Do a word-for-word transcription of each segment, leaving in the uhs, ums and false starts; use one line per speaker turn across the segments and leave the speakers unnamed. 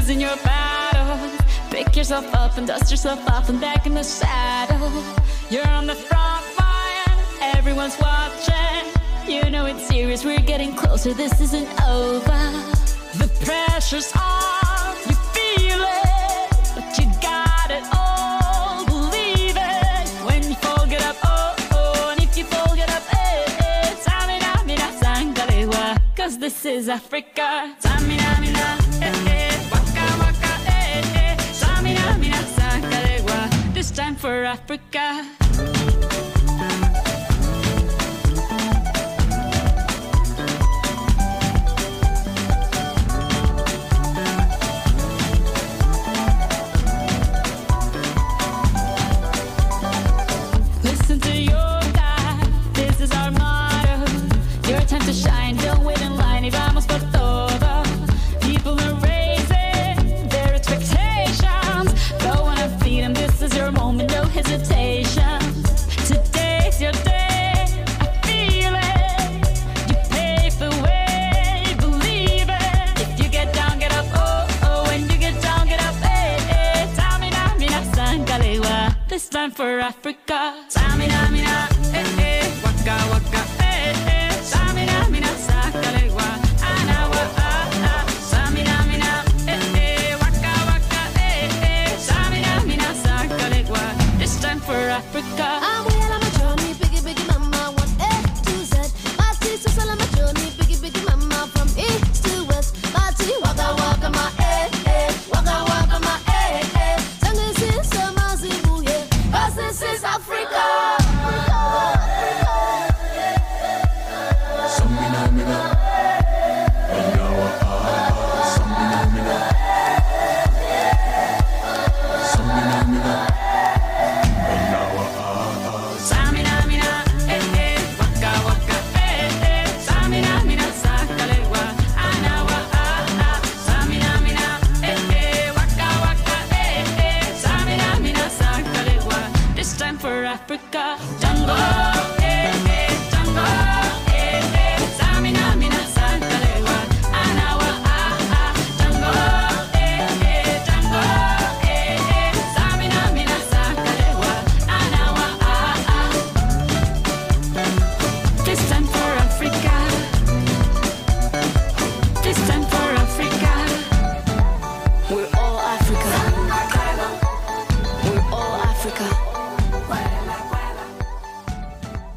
losing your battle. Pick yourself up and dust yourself off and back in the saddle. You're on the front line, everyone's watching. You know it's serious, we're getting closer, this isn't over. The pressure's on, you feel it, but you got it all, believe it. When you fall, get up, oh, oh, and if you fall, get up, eh, eh. Samina, mina, sangalewa, cause this is Africa. Samina, mina, eh, eh, waka, waka, eh, eh. Samina, mina, sangalewa, this time for Africa. This time for Africa. Samina, mina, eh, eh, waka, waka, eh, eh. Samina, mina, sakalewa, anawa, ah, ah. Samina, mina, eh, eh, waka, waka, eh, eh. Samina, mina, sakalewa. This time for Africa.
I'm well on my journey, biggie, biggie mama, one A to Z. My sister's all on my journey, biggie, biggie mama, from east to west. My tea, waka, waka, my eh, eh, waka, waka, my eh, eh. Tango is some Zimbabwe, cause this is Africa.
Samina, mina, anawa, ah, samina, mina, samina, mina, anawa, ah,
Samina, mina, eh, eh, waka, waka, eh, eh. Samina, mina, sakalewa, anawa, ah, ah. Samina, mina, eh, eh, waka, waka, eh, eh. Samina, mina, sakalewa. This time for Africa. Tango, eh, eh, tango, eh, eh. Samina, mina, sakalewa, anawa, ah, ah. Tango, eh, eh, tango, eh, eh. Samina, mina, sakalewa, anawa, ah, ah. This time for Africa. This time for Africa. We're all Africa. We're all Africa.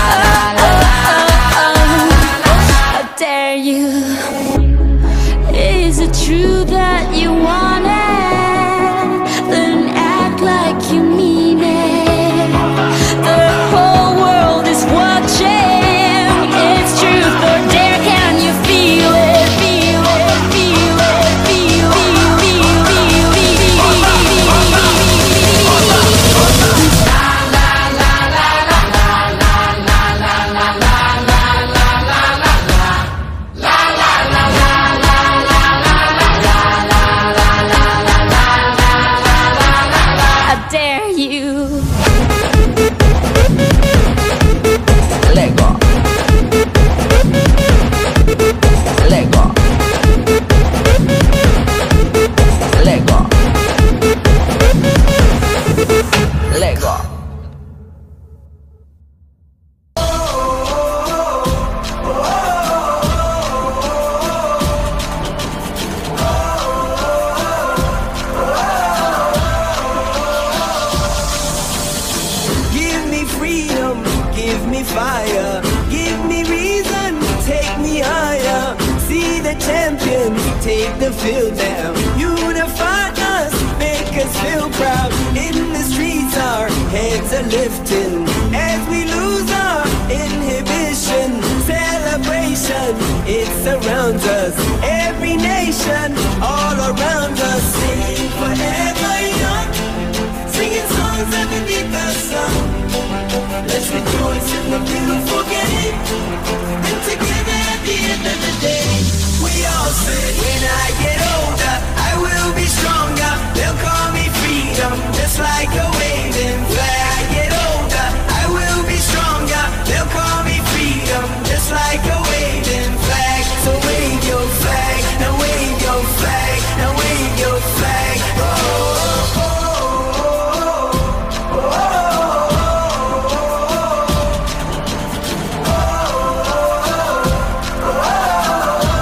the field down. Unify us, make us feel proud. In the streets our heads are lifting as we lose our inhibition. Celebration, it surrounds us. Every nation, all around us. Sing forever young, singing songs underneath the sun. Let's rejoice in the beautiful game, and together at the end of the day, we all say, when I get older, I will be stronger. They'll call me freedom, just like a waving flag. I get older, I will be stronger. They'll call me freedom, just like a waving flag. So wave your flag, now wave your flag, now wave your flag. Oh, oh, oh, oh, oh,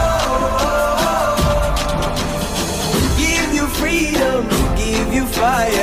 oh, oh. Give you freedom, give you fire.